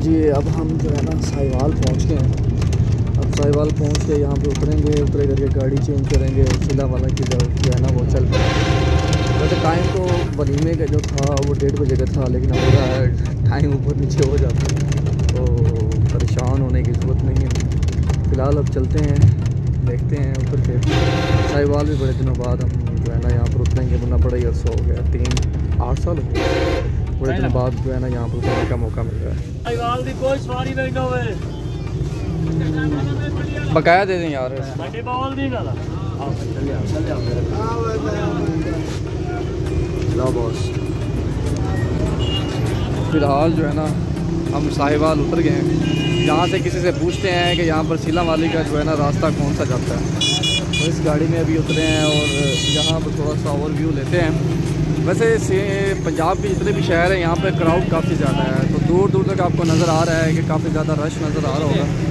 जी अब हम जो है ना साहिवाल पहुंच गए हैं। अब साहिवाल पहुंच के यहाँ पे उतरेंगे, उतरे करके गाड़ी चेंज करेंगे, सिला वाला की तरफ जो है ना वो चल पड़ेंगे। वैसे टाइम तो वलीमे का जो था वो 1:30 बजे का था, लेकिन अब मेरा टाइम ऊपर नीचे हो जाता है तो परेशान होने की ज़रूरत नहीं है। फ़िलहाल अब चलते हैं, देखते हैं उतर के साहिवाल भी बड़े दिनों बाद हम जो है ना यहाँ पर उतरेंगे, वरना बड़ा ही अर्सा हो गया, 8 साल हो गए, बड़े दिनों बाद जो है ना यहाँ पर उतरने का मौका मिल रहा है। साहिवाल की कोई सवारी नहीं होवे, बकाया दे दें यार। लो बॉस, फ़िलहाल जो है ना हम साहिवाल उतर गए हैं। यहाँ से किसी से पूछते हैं कि यहाँ पर सीला वाली का जो है ना रास्ता कौन सा जाता है, तो इस गाड़ी में अभी उतरे हैं और यहाँ पर थोड़ा सा ओवरव्यू लेते हैं। वैसे पंजाब के जितने भी शहर हैं यहाँ पर क्राउड काफ़ी ज़्यादा है, तो दूर दूर तक आपको नज़र आ रहा है कि काफ़ी ज़्यादा रश नज़र आ रहा होगा।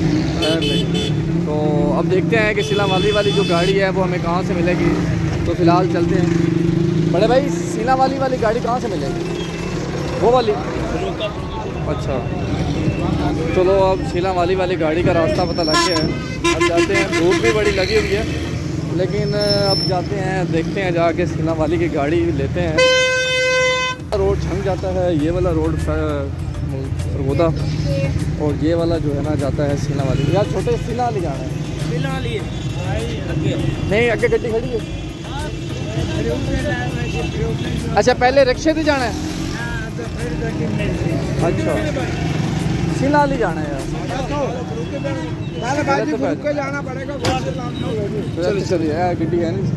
तो अब देखते हैं कि सीला वाली जो गाड़ी है वो हमें कहाँ से मिलेगी। तो फ़िलहाल चलते हैं। बड़े भाई सीला वाली गाड़ी कहाँ से मिलेगी? वो वाली? अच्छा चलो, अब सीला वाली गाड़ी का रास्ता पता लग गया है। अब जाते हैं, धूप भी बड़ी लगी हुई है, लेकिन अब जाते हैं, देखते हैं जाके सीला वाली की गाड़ी लेते हैं। रोड छंग जाता है, ये वाला रोड सरगोदा, और ये वाला जो है ना जाता है सीला वाली। यार छोटे सीला वाली जाना है, सीला वाली नहीं आगे गड्डी खड़ी है। अच्छा पहले रिक्शे से जाना है? अच्छा सीला वाली जाना है यार, जाना पड़ेगा। चलिए गड्डी है नहीं,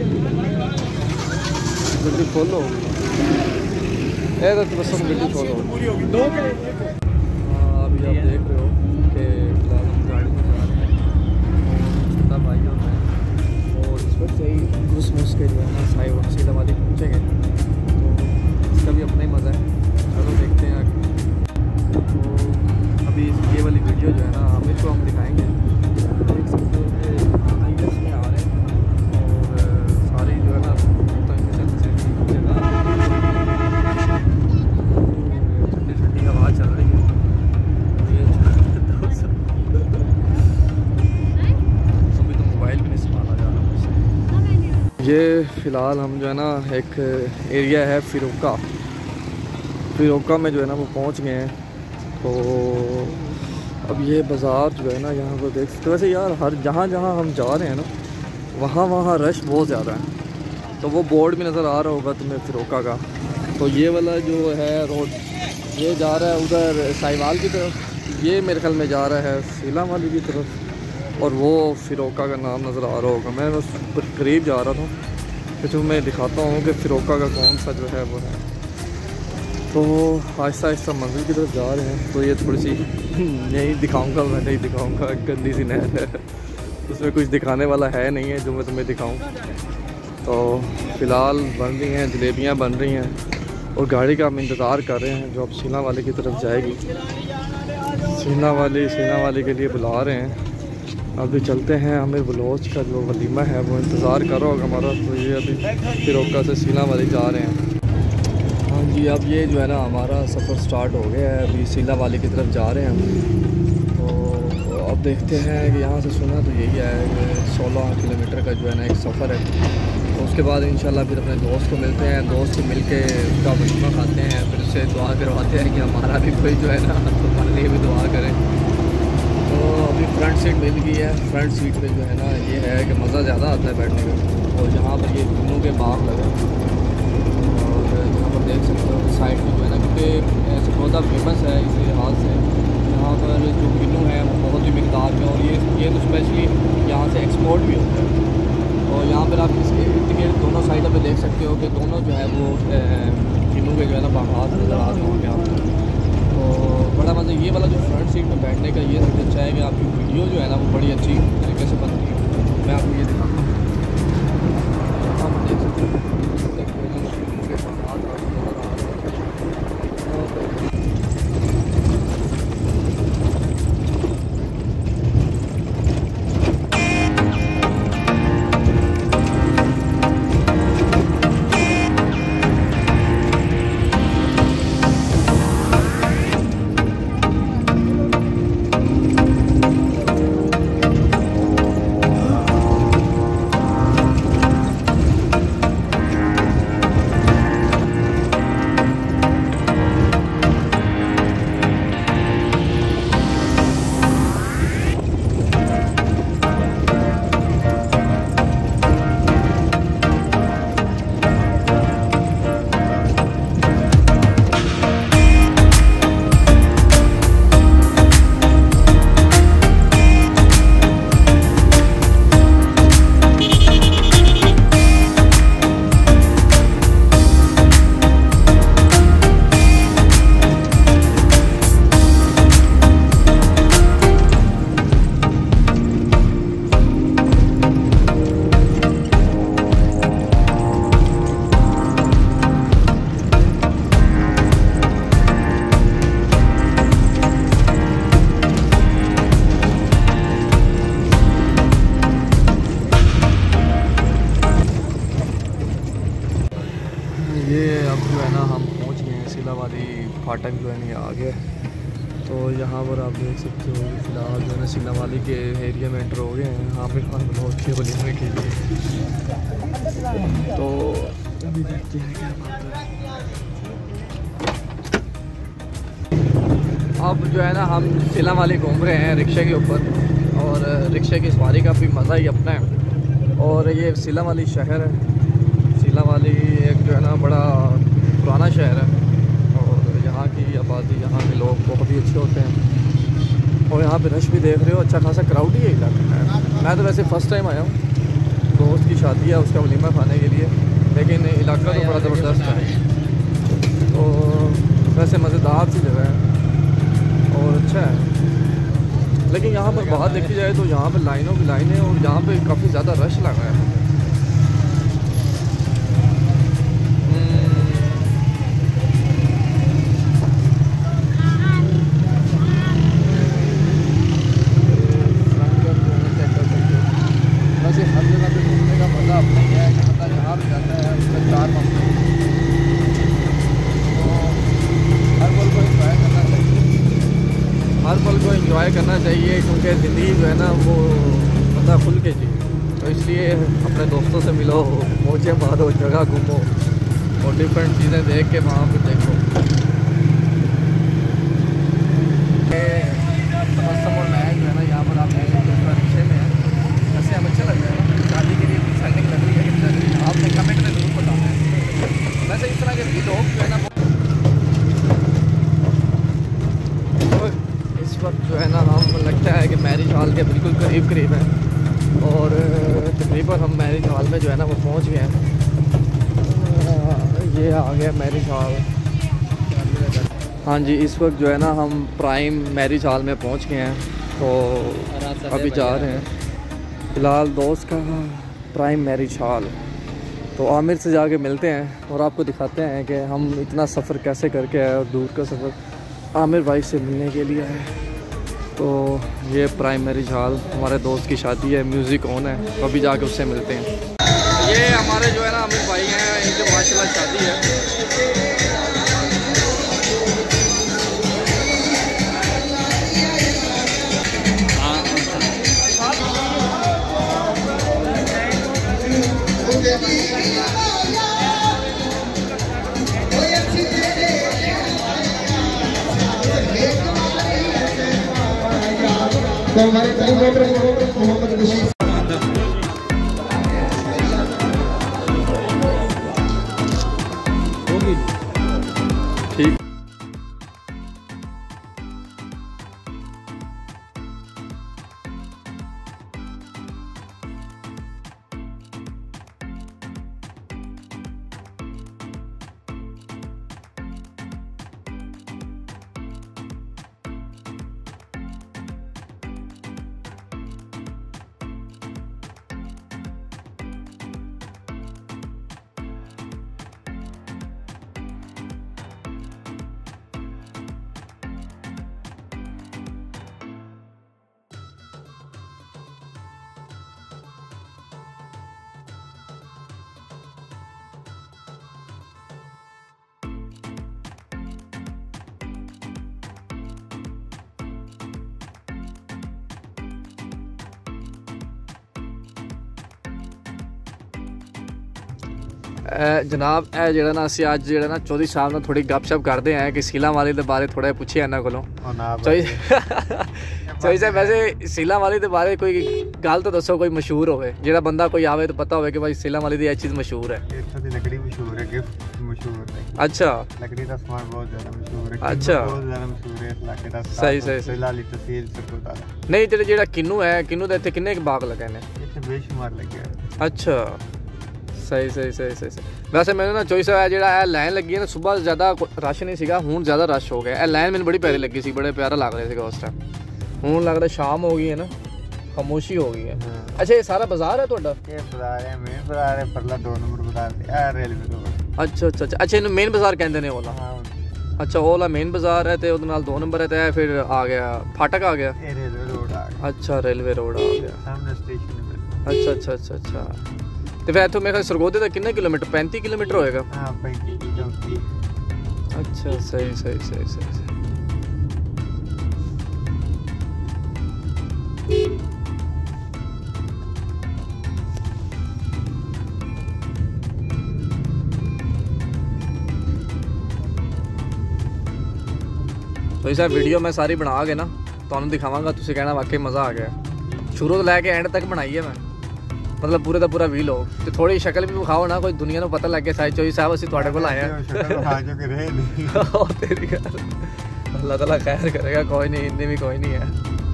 गड्डी खोलो, तो बस गड्डी खोलो। अभी आप देख रहे हो कि फिलहाल हम गाड़ी में जा रहे हैं, छोटा भाई और मैं, और इस वक्त यही घुस के जो है ना साहिवाल सीला वाली पहुँचेंगे, तो इसका भी अपना ही मज़ा है। चलो देखते हैं आगे। तो अभी ये वाली वीडियो जो है ना हमें तो हम दिखाएंगे, देख सकते हो कि हाईवेज में आ रहे हैं और सारी जो है ना ठंडी ठंडी हवा चल रही है। अभी तो मोबाइल भी नहीं संभाला जा रहा मुझसे। ये फ़िलहाल हम जो है ना एक एरिया है फ़िरोका में जो है ना वो पहुंच गए हैं। तो अब ये बाज़ार जो है ना यहाँ पर देख सकते हो। वैसे यार हर जहाँ हम जा रहे हैं ना वहाँ रश बहुत ज़्यादा है, तो वो बोर्ड भी नज़र आ रहा होगा तुम्हें फ़िरोका का। तो ये वाला जो है रोड ये जा रहा है उधर साहिवाल की तरफ, ये मेरे ख्याल में जा रहा है सीला वाली की तरफ, और वो फ़िरोका का नाम नज़र आ रहा होगा। मैं बस करीब जा रहा था, तो तुम्हें दिखाता हूँ कि फ़िरोका का कौन सा जो है वो है। तो आहिस्ता आहिस्ता मंजिल की तरफ जा रहे हैं। तो ये थोड़ी सी नहीं दिखाऊंगा, मैं नहीं दिखाऊंगा, गंदी सी नहर है, उसमें कुछ दिखाने वाला है नहीं है जो मैं तुम्हें दिखाऊं। तो फ़िलहाल बन रही हैं जलेबियाँ बन रही हैं, और गाड़ी का हम इंतज़ार कर रहे हैं जो अब सीला वाली की तरफ जाएगी। सीला वाली के लिए बुला रहे हैं। अभी चलते हैं, हमें बलोच का जो वलीमा है वो इंतज़ार कर रहा होगा हमारा। तो ये अभी फ़िरोका से सीला वाली जा रहे हैं। हाँ जी, अब ये जो है ना हमारा सफ़र स्टार्ट हो गया है, अभी सीला वाली की तरफ जा रहे हैं हम। तो अब देखते हैं कि यहाँ से सुना तो यही है कि 16 किलोमीटर का जो है ना एक सफ़र है। तो उसके बाद इंशाल्लाह फिर अपने दोस्त को मिलते हैं, दोस्त से मिल के उसका वलीमा खाते हैं, फिर उससे दुआ करवाते हैं कि हमारा भी कोई जो है ना तो हमारे लिए भी दुआ करें। तो अभी फ्रंट सीट मिल गई है। फ्रंट सीट पे जो है ना ये है कि मज़ा ज़्यादा आता है बैठने का। और यहाँ पर ये किन्नू के बाग लगे, और यहाँ पर देख सकते हो साइड में जो है ना, क्योंकि सरगोदा फेमस है इस लिहाज से, यहाँ पर जो किन्नू है वो बहुत ही मिकदार में, और ये तो स्पेशली यहाँ से एक्सपोर्ट भी होता है। और यहाँ पर आप इसके इर्द गिर्द दोनों साइडों पे देख सकते हो कि दोनों जो है वो किन्नू के जो है ना बागात नज़र आ रहे होंगे आपको। तो बड़ा मज़ा, ये वाला जो फ्रंट सीट में बैठने का ये सबसे अच्छा है कि आपकी वीडियो जो है ना वो बड़ी अच्छी तरीके से बनती है। मैं आपको ये दिखाता हूँ, आप देख सकते हो फाटक जो है नहीं आ गया। तो यहाँ पर आप देख सकते हो फिलहाल जो है ना सीला वाली के एरिया में एंटर हो गए हैं। यहाँ पे खान बहुत के वलीमे के लिए, तो अभी देखते हैं क्या बात है। अब जो है ना हम सीला वाली घूम रहे हैं रिक्शे के ऊपर, और रिक्शे की सवारी का भी मज़ा ही अपना है। और ये सीला वाली शहर है, सीला वाली एक जो है ना बड़ा पुराना शहर है, और यहाँ की आबादी, यहाँ के लोग बहुत ही अच्छे होते हैं। और यहाँ पे रश भी देख रहे हो, अच्छा खासा क्राउड ही है इलाका है। मैं तो वैसे फ़र्स्ट टाइम आया हूँ, दोस्त की शादी है उसका वलीमा खाने के लिए, लेकिन इलाका तो बड़ा ज़बरदस्त है। तो वैसे मज़ेदार सी जगह है और अच्छा है। लेकिन यहाँ पर बात देखी जाए तो यहाँ पर लाइनों की लाइनें, और यहाँ पे काफ़ी ज़्यादा रश लगा है। वैसे हर जगह पे घूमने का मज़ा अपना ही है कि बंदा जहाँ भी जाता है उसका 4 मामले, तो हर पल को इंजॉय करना चाहिए, हर पल को इंजॉय करना चाहिए, क्योंकि ज़िंदगी जो है ना वो बंदा खुल के जिए। तो इसलिए अपने दोस्तों से मिलो, मौजें मारो, जगह घूमो और डिफरेंट चीज़ें देख के वहाँ पर देखो। समर मैच जो है ना यहाँ पर आप देख सकते हो रिक्शे में है, ऐसे हमें अच्छा लग रहा है। शादी के लिए सेटिंग लग रही है कि लग रही है, आपने कमेंट में ज़रूर बताना है। वैसे इस तरह के भी लोग जो है ना इस वक्त जो है ना हम लगता है कि मैरिज हॉल के बिल्कुल करीब हैं, और तकरीबन हम मैरिज हॉल में जो है ना वो पहुंच गए हैं। ये आ गया मैरिज हॉल। हाँ जी, इस वक्त जो है ना हम प्राइम मैरिज हॉल में पहुंच गए हैं, तो अभी जा रहे हैं फ़िलहाल दोस्त का प्राइम मैरिज हॉल। तो आमिर से जाके मिलते हैं और आपको दिखाते हैं कि हम इतना सफ़र कैसे करके आए, और दूर का सफ़र आमिर भाई से मिलने के लिए है। तो ये प्राइम मैरिज हॉल, हमारे दोस्त की शादी है, म्यूज़िक ऑन है, तो अभी जाके उससे मिलते हैं। ये हमारे जो है ना आमिर भाई हैं, इनकी माशाल्लाह शादी है। तो हमारे मोहम्मद बशीर ठीक। जनाब ए जेड़ा ना असी अज जेड़ा ना चौधरी साहब नाल थोड़ी गपशप करते हैं कि सीला वाली के बारे थोड़ा पूछे इन्होंने कोलों। चौधरी साहब वैसे सीला वाली के बारे कोई गल तो दसो, कोई मशहूर होवे जेड़ा बंदा कोई आवे तो पता होवे कि भाई सीला वाली दी ये चीज़ मशहूर है। इत्थों दी लकड़ी मशहूर है, गिफ्ट मशहूर है। अच्छा, लकड़ी का सामान बहुत ज़्यादा मशहूर है। अच्छा, बहुत ज़्यादा मशहूर है इस इलाके दा। सही सही सही। लाली तहसील सरकोटा नहीं तेरे जेड़ा किन्नू है, किन्नू दे इत्थे किन्ने बाग लगे ने? इत्थे बेशुमार लगे। अच्छा, सही सही सही सही सही। वैसे मैंने ना चॉइस है जेड़ा ए लाइन लगी है ना, सुबह ज़्यादा रश नहीं सीगा, हुण ज़्यादा रश हो गया। ए लाइन मैंने बड़ी प्यारी लगी सी, बड़े प्यारा लग रहा सीगा उस टाइम। हुण लगदा शाम हो गई है ना, खामोशी हो गई है। अच्छा ये सारा बाजार है ਤੁਹਾਡਾ? ये बाजार है, मेन बाजार है, परला 2 नंबर बाजार है, रेलवे रोड। अच्छा अच्छा अच्छा अच्छा, इन्हें मेन बाजार कहते हैं ओला? अच्छा ओला मेन बाजार है, तो ਉਹਦੇ ਨਾਲ 2 नंबर है, तो फिर आ गया फाटक आ गया। ये रेलवे रोड आ गया। अच्छा रेलवे रोड आ गया, सामने स्टेशन है। अच्छा अच्छा अच्छा अच्छा। तो फिर इतों मेरे सरगोधे का कितने किलोमीटर? 35 किलोमीटर होएगा। हाँ 35 34। अच्छा सही सही सही सही सही। तो इस वीडियो मैं सारी बना के ना तुहानू दिखावांगा, तुसीं कहना वाकई मज़ा आ गया। शुरू तो लैके एंड तक बनाई है मैं, मतलब पूरे का पूरा वी लो। तो थोड़ी शक्ल भी विखाओ ना, कोई दुनिया को पता लग गया साहिब चौधरी साहब असीं तुहाडे कोल आए हैं। तेरी गल अल्लाह ताला खैर करेगा, कोई नहीं, इन्ने भी कोई नहीं है।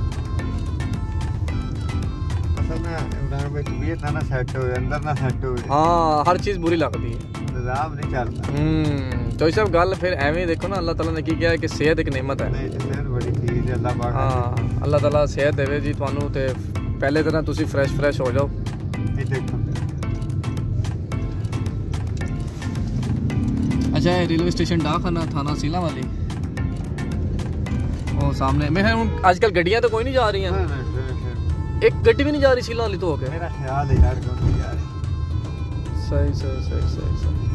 हाँ हर चीज़ बुरी लगती है, नहीं चलता। तो सब गल फिर एवं देखो ना, अल्लाह ताला ने की किया कि सेहत एक नेमत है। हाँ अल्लाह ताला सेहत देवे जी तुहानू, ते पहले तरह तुसी फ्रैश हो जाओ। अच्छा रेलवे स्टेशन डाखाना थाना सीला वाली ओ सामने मैं हूँ। आजकल गड्डियाँ तो कोई नहीं जा रही हैं, एक गड्डी भी नहीं जा रही सीला वाली तो होके। मेरा ख्याल है यार, सही सही सही सही सही।